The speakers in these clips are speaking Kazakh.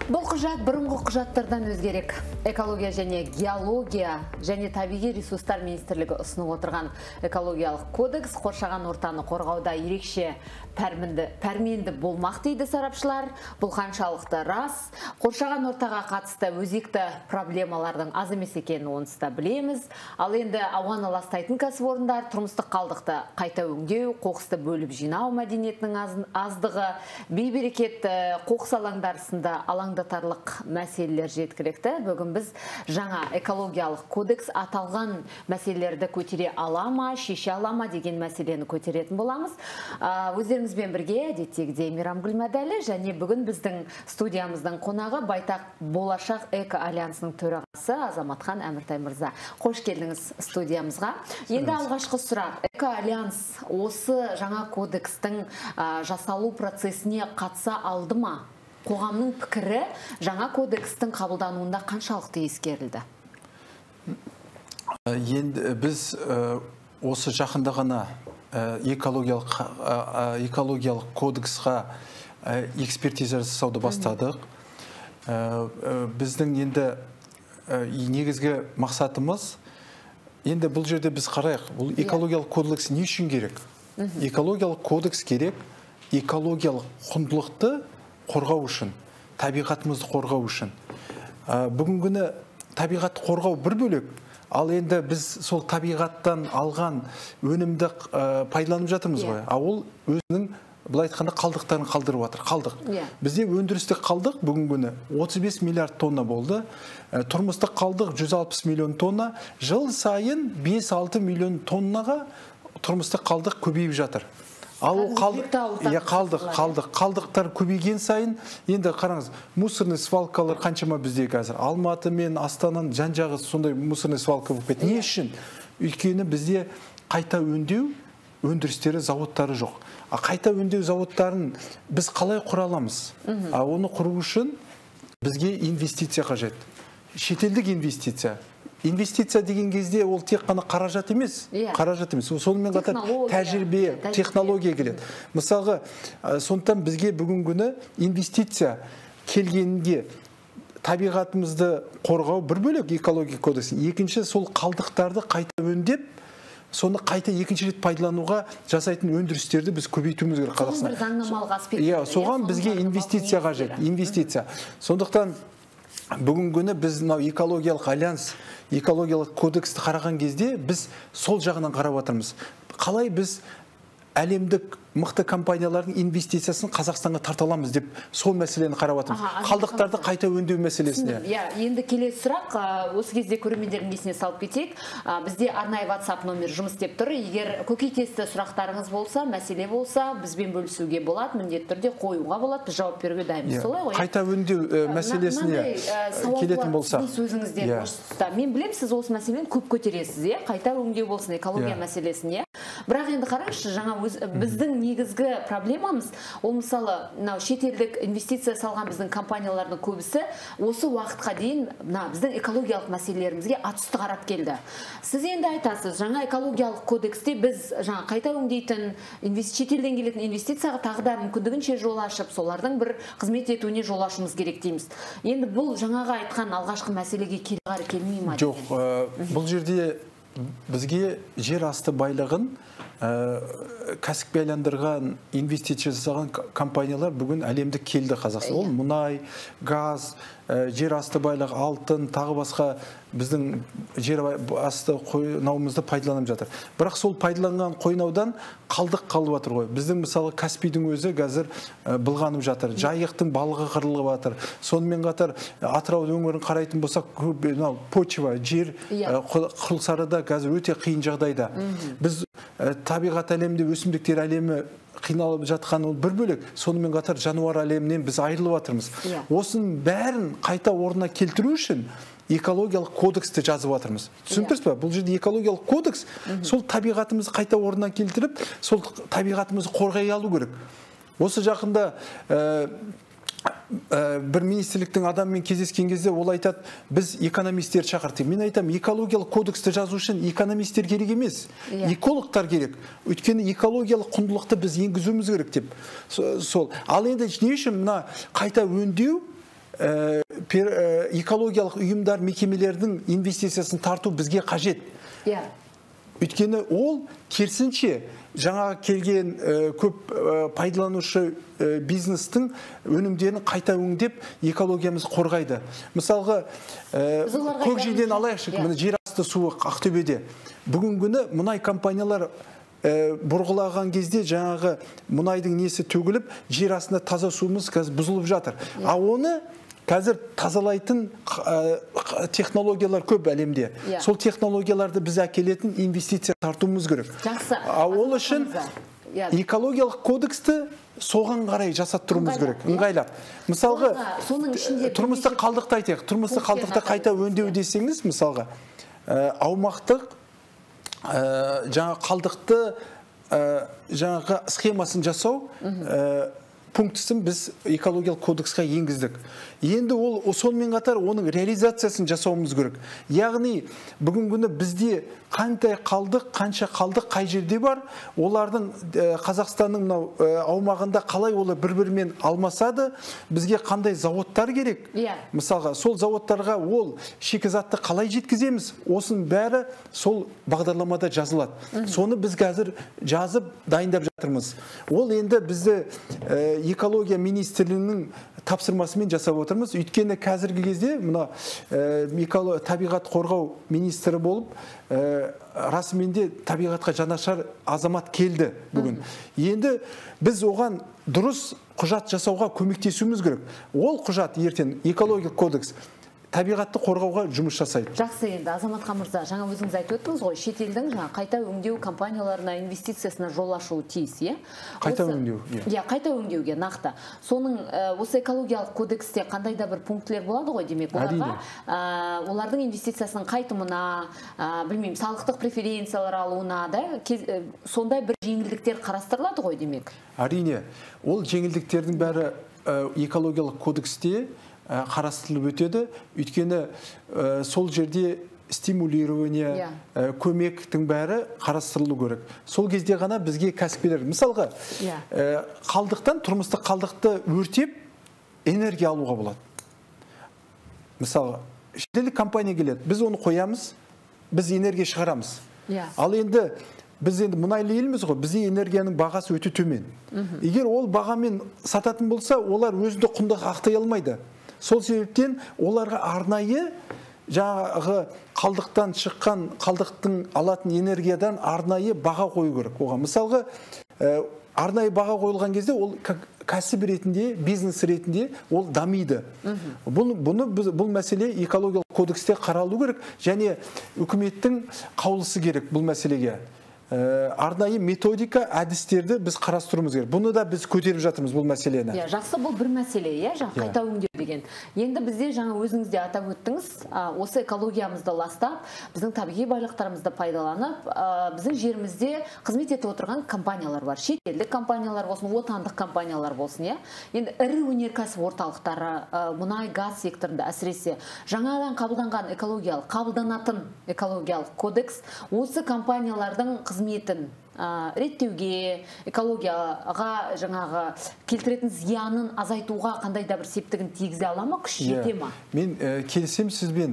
Бұл құжат бұрынғы құжаттардан өзгерек. Экология және геология және табиғи ресурстар министрлігі ұсынып отырған экологиялық кодекс қоршаған ортаны қорғауда ерекше пәрменді болмақ дейді сарапшылар. Бұл қаншалықты рас. Қоршаған ортаға қатысты өзекті проблемалардың аз емес екенін онсыз да білеміз. Ал енді ауаны ластайтын кәсіпорындар тұрмыстық қалдықты қайта өңдеу, қоқысты бөліп жинау мәдениетінің аздығы, бейберекет қоқыс алаңдарында алаңдатарлық мәселелер жеткілікті. Бүгін біз жаңа экологиялық кодекс аталған мәселелерді көтере ала ма, шеше ала ма деген мәселені көтеретін боламыз. Өздеріңізбен бірге әдеттегідей Мейрамгүл Мәдәлі және бүгін біздің студиямыздың қонағы Байтақ Болашақ Эко-альянсының төрағасы Азаматхан Әміртай мырза. Қош келдіңіз студиямызға. Енді алғашқы сұрақ, Эко-альянс осы жаңа кодекстің жасалу процесіне қатыса алды ма? Қоғамның пікірі жаңа кодекстің қабылдануында қаншалықты ескерілді? Енді біз осы жақында ғана экологиялық кодексқа экспертиза жасауды бастадық. Біздің енді негізгі мақсатымыз, енді бұл жерде біз қарайық, бұл экологиялық кодекс не үшін керек? Экологиялық кодекс керек, экологиялық құндылықты қорғау үшін, табиғатымызды қорғау үшін. Бүгінгіні табиғатты қорғау бір бөлек, ал енді біз сол табиғаттан алған өнімді пайдаланып жатырмыз ғой. Ол өзінің былай айтқанда қалдықтарын қалдырып жатыр. Қалдық. Бізде өндірістік қалдық бүгінгіні 35 миллиард тонна болды. Тұрмыстық қалдық 160 миллион тонна. Жыл сайын 5-6 миллион тоннаға тұрмыстық қалдық көбейіп жатыр. Ал қалдықтар көбейген сайын, енді қараңыз, мусорный свалкалар қаншама бізде қазір. Алматы мен Астананың жан-жағы сондай мусорный свалка болып кетті. Не үшін? Өйткені бізде қайта өңдеу өндірістері, заводтары жоқ. Қайта өңдеу заводтарын біз қалай құра аламыз? Оны құру үшін бізге инвестиция қажет. Шетелдік инвестиция. Инвестиция деген кезде ол тек қана қаражат емес. Сонымен қатар тәжірибе, технология келеді. Мысалға, сондықтан бізге бүгінгіні инвестиция келгенде табиғатымызды қорғау бір бөлек экология кодексі. Екінші, сол қалдықтарды қайта өңдеп, соны қайта екінші рет пайдалануға жасайтын өндірістерді біз көбейтуіміз керек Қазақстан. Бір заңнамалық аспект. Соған бізге инвестиция қажет. Инвестиция. Сондықтан бүгінгі күні біз экологиялық альянс, экологиялық кодексті қараған кезде біз сол жағынан қарап отырмыз. Қалай біз әлемдік мықты компаниялардың инвестициясын Қазақстанға тарталамыз деп сол мәселені қарап отырмыз. Қалдықтарды қайта өңдеу мәселесіне. Енді келесі сұрақ, осы кезде көрермендердің есіне салып кетейік. Бізде арнайы WhatsApp номер жұмыс істеп тұр. Егер көкейтесті сұрақтарыңыз болса, мәселе болса, бізбен бөлісуге болады, міндетті түрде қоюға болады, біз жауап беруге дайынбыз. Солай ғой? Қайта өңдеу мәселесіне келетін болса. Мен білем, сіз осы мәселені көп көтересіз, қайта өңдеу болсын, экология мәселесіне. Бірақ енді қараңызшы, жаңа біздің негізгі проблемамыз, ол мысалы шетелдік инвестиция салған біздің компаниялардың көбісі осы уақытқа дейін біздің экологиялық мәселелерімізге атүсті қарап келді. Сіз енді айтасыз, жаңа экологиялық кодексте біз жаңа қайта өңдейтін, шетелден келетін инвестицияға тағы да мүмкіндігінше жол ашып, солардың бір қызмет етуіне жол ашуымыз керек дейміз. Енді бұл жаңаға айтқан алғашқы мәселеге келмей ма? Жоқ, бұл жерде бізге жер асты байлығын кәсіпке айландырған, инвестиция жасаған компаниялар бүгін әлемдік келді Қазақстан. Ол мұнай, газ, жер асты байлығы, алтын, тағы басқа біздің жер асты қойнауымызды пайдаланып жатыр. Бірақ сол пайдаланған қойнаудан қалдық қалып жатыр ғой. Біздің мысалы Каспийдің өзі қазір былғанып жатыр. Жайықтың балығы қырылып жатыр. Сонымен қатар Атырау өңірін қарайтын болсақ, почва, жер құрылыстары да қазір өте қиын жағдайда. Біз табиғат әлемінде өсімдіктер әлемі қиналып жатқан ол бір бөлек, сонымен қатар жануар әлемінен біз айырылып жатырмыз. Осының бәрін қайта орнына келтіру үшін экологиялық кодексті жазып жатырмыз. Түсіндіңіз бе? Бұл жерде экологиялық кодекс сол табиғатымызды қайта орнына келтіріп, сол табиғатымызды қорғай алу керек. Осы жақында бір министрліктің адамымен кездескен кезде ол айтады, біз экономистер шақырдық. Мен айтам, экологиялық кодексті жазу үшін экономистер керек емес, экологтар керек. Өйткені экологиялық құндылықты біз енгізуіміз керек деп. Сол. Ал енді не үшін мына қайта өңдеу экологиялық ұйымдар, мекемелердің инвестициясын тарту бізге қажет. Өйткені ол керісінше жаңағы келген көп пайдаланушы бизнестің өнімдерін қайта өңдеп экологиямыз қорғайды. Мысалға, көкжиден алайықшы, жер асты суы Ақтөбеде. Бүгінгі күні мұнай компаниялар бұрғылаған кезде жаңағы мұнайдың несі төгіліп, жер астында таза суымыз қазір бұзылып жатыр. Оны қазір тазалайтын технологиялар көп әлемде. Сол технологияларды біз әкелетін инвестиция тартуымыз керек. Ол үшін экологиялық кодексті соған қарай жасаттыруымыз керек, ыңғайлап. Мысалға, тұрмыстық қалдықты айтайық. Тұрмыстық қалдықты қайта өңдеу десеңіз, мысалға, аумақтық жаңа қалдықты жаңағы схемасын жасау пунктісін біз экологиялық кодексқа енгіздік. Енді ол сонымен қатар оның реализациясын жасауымыз керек. Яғни бүгінгі күні бізде қандай қалдық, қанша қалдық қай жерде бар, олардың Қазақстанның аумағында қалай олар бір-бірімен алмасады, бізге қандай заводтар керек. Мысалға, сол заводтарға ол шикізатты қалай жеткіземіз, осының бәрі сол бағдарламада жазылады. Соны біз қазір жазып дайындап жатырмыз. Ол енді бізді экология министрлігінің тапсырмасымен жасап отырмыз. Өйткені қазіргі кезде мына табиғат қорғау министрі болып, расымен де табиғатқа жанашыр азамат келді бүгін. Енді біз оған дұрыс құжат жасауға көмектесуіміз керек. Ол құжат ертең экологиялық кодекс табиғатты қорғауға жұмыс жасайды. Жақсы, енді Азаматқа мырза, жаңа өзіңіз айтып өттіңіз ғой, шетелдің қайта өңдеу компанияларына инвестициясына жол ашуы тиіс, иә? Қайта өңдеу. Иә, қайта өңдеуге нақты. Соның осы экологиялық кодексте қандай да бір пунктлер болады ғой, демек, олардың инвестициясының қайтымына, білмеймін, салықтық преференциялар алуына, сондай бір жеңілдіктер қарастырылады ғой, демек. Әрине, ол жеңілдіктердің бәрі экологиялық кодексте қарастырылып өтеді. Өйткені сол жерде стимулирование, көмектің бәрі қарастырылу керек. Сол кезде ғана бізге кәсіпкерлер, мысалға, қалдықтан, тұрмыстық қалдықты өртеп, энергия алуға болады. Мысалға, шетелдік компания келеді, біз оны қоямыз, біз энергия шығарамыз. Ал енді біз енді мұнайлы елміз ғой, бізде энергияның бағасы өте төмен. Егер ол бағамен сататын болса, олар өзінде құнды ақтай алмайды. Сол себептен оларға арнайы жаңағы қалдықтан шыққан, қалдықтың алатын энергиядан арнайы баға қою керек. Оған мысалға, арнайы баға қойылған кезде ол кәсіп ретінде, бизнес ретінде ол дамиды. Бұл мәселе экологиялық кодексте қаралу керек, және үкіметтің қаулысы керек бұл мәселеге. Арнайы методика, әдістерді біз қарастыруымыз керек. Бұны да біз көтеріп жатырмыз бұл мәселені. Жақсы, бұл бір мәселе, қайта өңдеу деген. Енді бізде жаңа өзіңіз де атап өттіңіз, осы экологиямызды ластап, біздің табиғи байлықтарымызды пайдаланып, біздің жерімізде қызмет етіп отырған компаниялар бар. Шетелдік компаниялар болсын, отандық компаниялар болсын. Енді ірі өнеркәсіп орталықтары, мұнай, газ секторында әсіресе жаңадан қабылданатын экологиялық кодекс осы компаниялардың қызметін реттеуге, экологияға жаңағы келтіретін зиянын азайтуға қандай да бір септігін тигізе ала ма, күш жете ма? Мен келісем сізбен,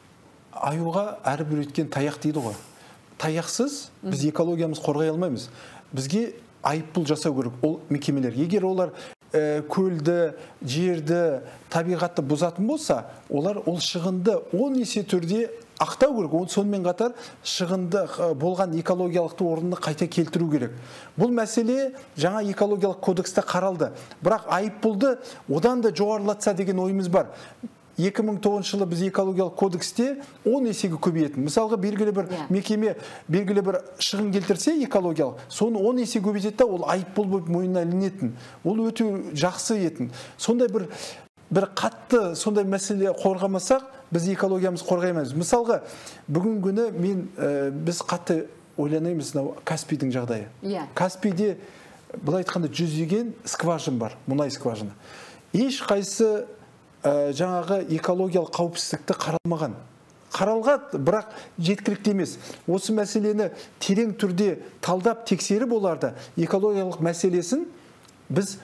аюға әрбір өткен таяқ дейді ғой. Таяқсыз біз экологиямыз қорғай алмаймыз. Бізге айыппұл жасау керек ол мекемелер. Егер олар көлді, жерді, табиғатты бұзатын болса, олар ол шығынды 10 есе түрде ақтау керек. Сонымен қатар шығынды болған экологиялықты орнына қайта келтіру керек. Бұл мәселе жаңа экологиялық кодексте қаралды. Бірақ айыппұлды одан да жоғарылатса деген ойымыз бар. 2009 жылы біз экологиялық кодексте 10 есеге көбейетін. Мысалға, белгілі бір мекеме белгілі бір шығын келтірсе экологиялық, соны 10 есе көбейтеді, ол айыппұл болып мойнына ілінетін. Ол өте жақсы етін. Сондай бір қатты сондай мәселе қорғамасақ, біз экологиямыз қорғаймыз. Мысалға, бүгін күні біз қатты ойланаймыз Каспийдің жағдайы. Каспийде былай айтқанда 100-деген скважин бар, мұнай скважины. Еш қайсы жаңағы экологиялық қауіпсіздікті қаралмаған. Қаралған, бірақ жеткілікті емес. Осы мәселені терең түрде талдап тексеріп оларды экологиялық мәселесін біз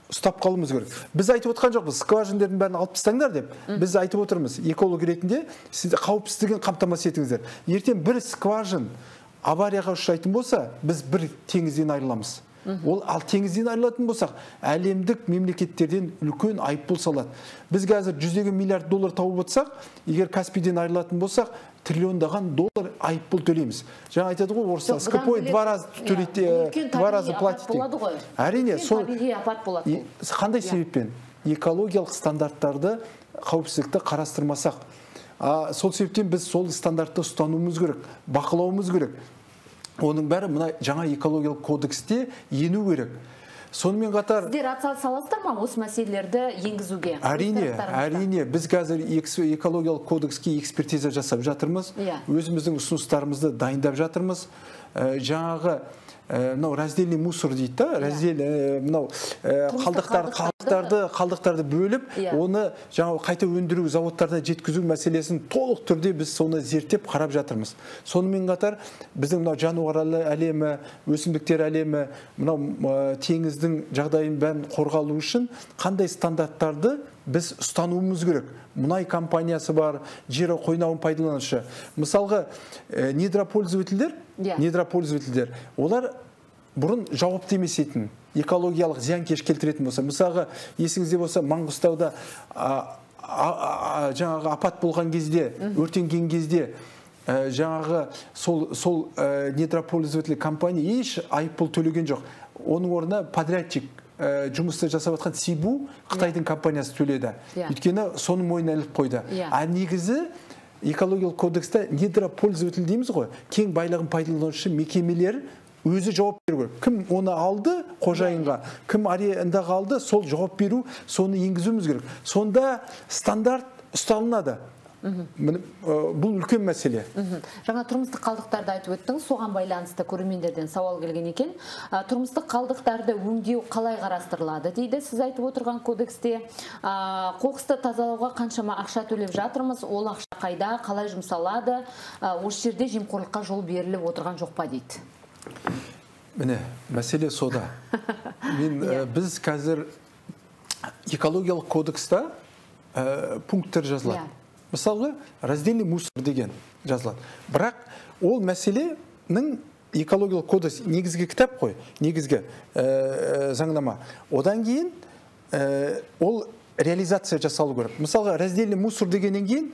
ұстап қалуымыз керек. Біз айтып отқан жоқпыз, скважиндердің бәрін алып тастаңдар деп. Біз айтып отырмыз, эколог ретінде сіз қауіпсіздігін қамтамасыз етіңіздер. Ертең бір скважин аварияға ұшырайтын болса, біз бір теңізден айырыламыз. Ал теңізден айырылатын болсақ, әлемдік мемлекеттерден үлкен айыппұл салады. Біз қазір $100 миллиард тауып отырсақ, егер Каспийден айырылатын болсақ, триллиондаған доллар айыппұл төлейміз. Жаңа айтады ғой, орыстар скопой 2 раза төлейді, 2 раза платите. Әрине, қандай себеппен? Экологиялық стандарттарды, қауіпсіздікті қарастырмасақ. Сол себептен біз сол стандартты ұстануымыз керек, бақылауымыз керек. Оның бәрі мына жаңа экологиялық кодексте ену керек. Сонымен қатар... Сіздер атсалысыздар ма осы мәселелерді енгізуге? Әрине. Біз қазір экологиялық кодекске экспертиза жасап жатырмыз. Өзіміздің ұсыныстарымызды дайындап жатырмыз. Жаңағы раздельный мусор дейді, қалдықтарды бөліп, оны қайта өндіру заводтарына жеткізу мәселесін толық түрде біз соны зерттеп қарап жатырмыз. Сонымен қатар біздің жануарлар әлемі, өсімдіктер әлемі, теңіздің жағдайын бәрін қорғалу үшін қандай стандарттарды біз ұстануымыз керек. Мұнай компаниясы бар, жер қойнауын пайдаланушы. Мысалға, недропользовательдер, олар бұрын жауапты емес етін, экологиялық зиянкеш келтіретін болса. Мысалға, есіңізде болса, Маңғыстауда жаңағы апат болған кезде, өртенген кезде, жаңағы сол недропользователь компания еш айыппұл төлеген жоқ. Оның орнына подрядчик жұмысты жасап жатқан Сибу Қытайдың компаниясы төледі. Өйткені соның мойнына іліп қойды. А негізі экологиялық кодексте недропользователь дейміз ғой, кең байлығын пайдаланушы мекемелер өзі жауап беру керек. Кім оны алды қожайынға, кім арендаға алды, сол жауап беру, соны енгізуіміз керек. Сонда стандарт ұсталынады. Бұл үлкен мәселе. Жаңа тұрмыстық қалдықтарды айтып өттің, соған байланысты көрермендерден сауал келген екен. Тұрмыстық қалдықтарды өңдеу қалай қарастырылады дейді, сіз айтып отырған кодексте. Қоқысты тазалауға қаншама ақша төлеп жатырмыз, ол ақша қайда, қалай жұмсалады, осы жерде жемқорлыққа жол беріліп отырған жоқ па дейді. Міне, мәселе сода. Біз қазір экологиялық кодекста пункттер жазылады. Мысалға, раздельный мусор деген жазылады. Бірақ ол мәселенің экологиялық кодекс негізгі кітап қой, негізгі заңнама. Одан кейін ол реализация жасалу керек. Мысалға, раздельный мусор дегеннен кейін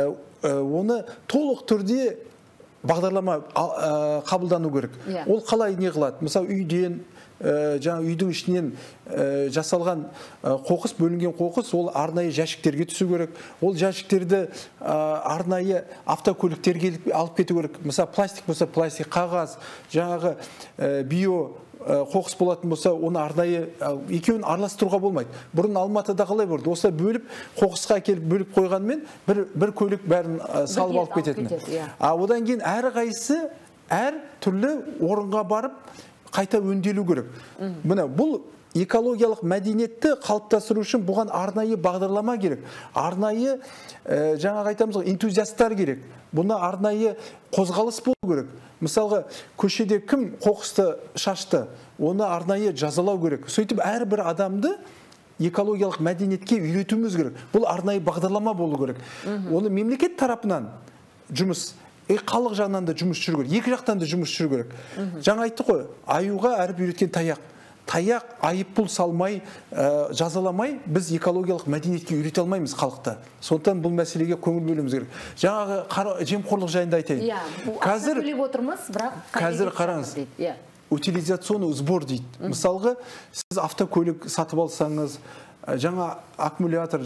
оны толық түрде бағдарлама қабылдану керек. Ол қалай не қылады? Мысалы, үйден, жаңа үйдің ішінен жасалған қоқыс, бөлінген қоқыс, ол арнайы жәшіктерге түсу керек. Ол жәшіктерді арнайы автокөліктерге алып кету керек. Мысалы, пластик болса, пластик, қағаз, жаңағы био қоқыс болатын болса, оны арнайы екеуін араластыруға болмайды. Бұрын Алматыда қалай болды? Осылай бөліп, қоқысқа әкеліп бөліп қойғанмен бір көлік бәрін салып алып кететін. Одан кейін әрі қайсысы әр түрлі орынға барып қайта өңделу керек. Міне, бұл экологиялық мәдениетті қалыптастыру үшін бұған арнайы бағдарлама керек. Арнайы, жаңа айтамыз ғой, энтузиасттар керек. Бұны арнайы қозғалыс болу керек. Мысалға, көшеде кім қоқысты шашты, оны арнайы жазалау керек. Сөйтіп, әрбір адамды экологиялық мәдениетке үйретуіміз керек. Бұл арнайы бағдарлама болу керек. Оны мемлекет тарапынан жұмыс, халық жағынан да жұмыс жүру керек. Екі жақтан да жұмыс жүру керек. Жаңа айтты ғой, аюға әріп үйреткен таяқ. Таяқ айыппұл салмай, жазаламай, біз экологиялық мәдениетке үйрете алмаймыз халықты. Сондықтан бұл мәселеге көңіл бөлуіміз керек. Жаңағы жемқорлық жайында айтайын. Қазір төлеп отырмыз, бірақ қазір қараңыз. Утилизационный сбор дейді. Мысалға, сіз автокөлік сатып алсаңыз, жаңа аккумулятор,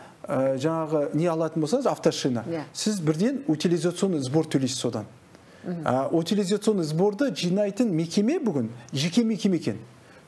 жаңағы не алатын болсаңыз, автошина, сіз бірден утилизационный сбор төлейсіз содан. Утилизационный сборды жинайтын мекеме бүгін жеке мекеме екен.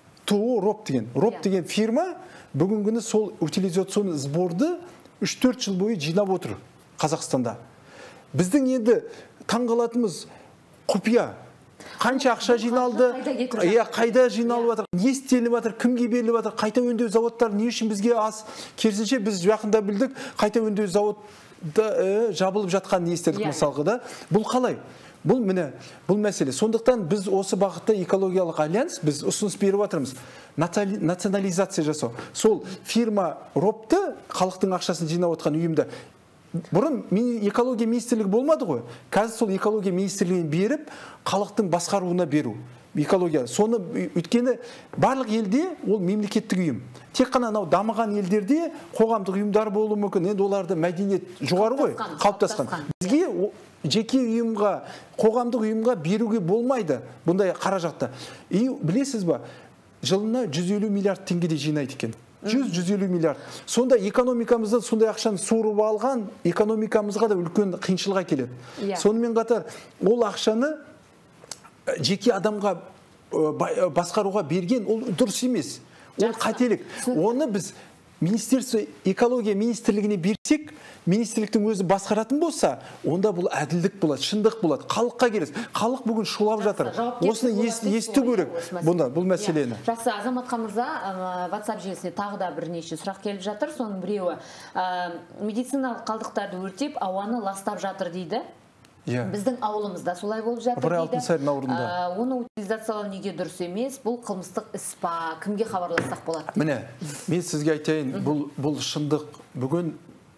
РОП деген фирма бүгінгіні сол утилизационный сборды 3-4 жыл бойы жинап отыр Қазақстанда. Біздің енді таңғалатымыз құпия. Қанша ақша жиналды, қайда жиналып жатыр, не істеліп жатыр, кімге беріліп жатыр, қайта өңдеу заводтары не үшін бізге аз. Керісінше біз жақында білдік, қайта өңдеу заводты жабылып жатқан не істедік мысалға да. Бұл қалай? Бұл міне, бұл мәселе. Сондықтан біз осы бағытта экологиялық альянс, біз ұсыныс беріп жатырмыз. Национализация жасау. Сол фирма ропты, халықтың ақшасын жинап отқан ұйымда, бұрын экология министрлігі болмады ғой. Қазір сол экология министрлігін беріп, халықтың басқаруына беру. Экология. Соны өткені барлық елде ол мемлекеттік ұйым. Тек қана дамыған елдерде қоғамдық ұйымдар болуы мүмкін. Енді оларды мәдениет жоғары ғой, қалыптасқан. Бізге жеке ұйымға, қоғамдық ұйымға беруге болмайды бұндай қаражатты. И білесіз ба, жылына 150 миллиард теңгедей жинайды екен. 100-150 миллиард. Сонда экономикамызда сондай ақшаны суырып алған, экономикамызға да үлкен қиыншылыққа келеді. Сонымен қатар ол ақшаны жеке адамға басқаруға берген, ол дұрыс емес. Ол қателік. Оны біз Министерство экология министрлігіне берсек, министрліктің өзі басқаратын болса, онда бұл әділдік болады, шындық болады, халыққа келеді. Халық бүгін шулап жатыр. Осыны есту керек бұл мәселені. Жақсы, Азамат Мырза, WhatsApp желісіне тағы да бірнеше сұрақ келіп жатыр. Соның біреуі медициналық қалдықтарды өртеп, ауаны ластап жатыр дейді. Біздің ауылымызда солай болып жатыр дейді. Оны утилизациялау неге дұрыс емес? Бұл қылмыстық іс па? Кімге хабарлассақ болады? Міне, мен сізге айтайын, бұл шындық. Бүгін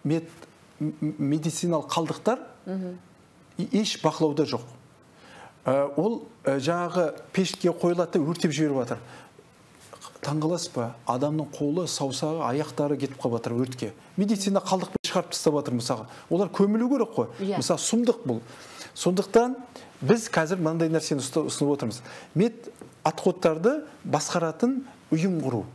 медициналық қалдықтар еш бақылауда жоқ. Ол жаңағы пешке қойылады, өртеп жіберіп жатыр. Таңғаласыз ба? Адамның қолы, саусағы, аяқтары кетіп қалып жатыр өртке. Медицина қалдықпен шығарып тастап жатыр мысалға. Олар көмілу керек қой. Мысалы, сұмдық бұл. Сондықтан біз қазір мынандай нәрсені ұсынып отырмыз. Медотходтарды басқаратын ұйым құру.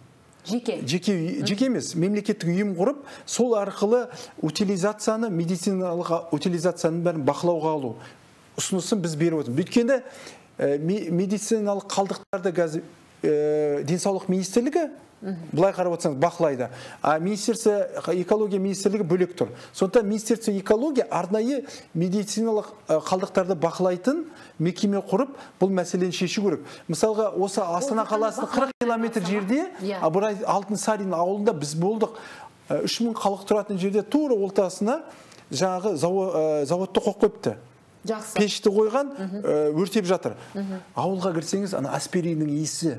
Жеке емес, мемлекеттік ұйым құрып, сол арқылы утилизацияны, медициналық утилизацияның бәрін бақылауға алу ұсынысын біз беріп отырмыз. Өйткені медициналық қалдықтарды қазір денсаулық министрлігі былай қарап отырсаңыз бақылайды. Министерство экология министрлігі бөлек тұр. Сондықтан Министерство экология арнайы медициналық қалдықтарды бақылайтын мекеме құрып, бұл мәселені шешу керек. Мысалға, осы Астана қаласының 40 километр жерде, Алтынсарин ауылында біз болдық. 3000 халық тұратын жерде тура ортасына жаңағы заводты қойып қойыпты. Пешті қойған, өртеп жатыр. Ауылға кірсеңіз, аспириннің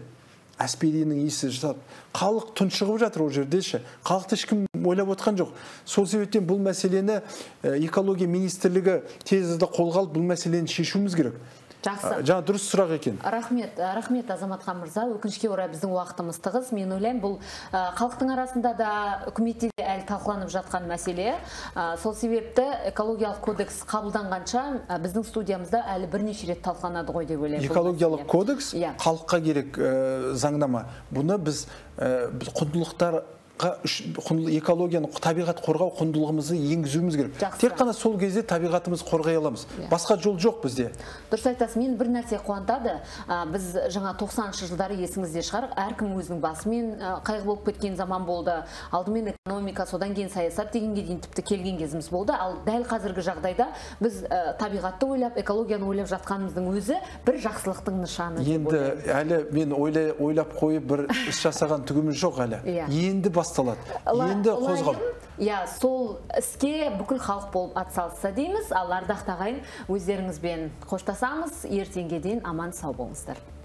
иісі жасап, халық тұншығып жатыр ол жердеші. Халықты ешкім ойлап отқан жоқ. Сол себептен бұл мәселені экология министрлігі тезді қолға алып, бұл мәселені шешуіміз керек. Жақсы. Жаңа дұрыс сұрақ екен. Рахмет Азамат Мырза. Өкінішке орай біздің уақытымыз тығыз. Мен ойлаймын, бұл халықтың арасында да үкіметте де әлі талқыланып жатқан мәселе. Сол себепті экологиялық кодекс қабылданғанша біздің студиямызда әлі бірнеше рет талқыланады ғой деп ойлаймын. Экологиялық кодекс халыққа керек заңнама. Бұны біз құндылықтар экологияны, табиғат қорғау құндылығымызды енгізуіміз керек. Тек қана сол кезде табиғатымызды қорғай аламыз. Басқа жол жоқ бізде. Дұрыс айтасыз, мен бір нәрсе қуантады. Біз жаңа 90-шы жылдары есіңізде шығар, әркім өзінің басымен қайғы болып кеткен заман болды. Алдымен экономика, содан кейін саясат дегенге дейін тіпті келген кезіміз болды. Ал дәл қазіргі жағдайда біз табиғатты ойлап, экологияны ойлап жатқанымыздың өзі бір жақсылықтың нышаны. Енді әлі мен ойлап қойып бір іс жасаған түгіміз жоқ әлі. Енді басталады. Енді қозғалып. Сол іске бүкіл халық болып атсалысса дейміз. Ал ардақ тағайын, өздеріңізбен қоштасамыз. Ертеңге дейін аман сау болыңыздар.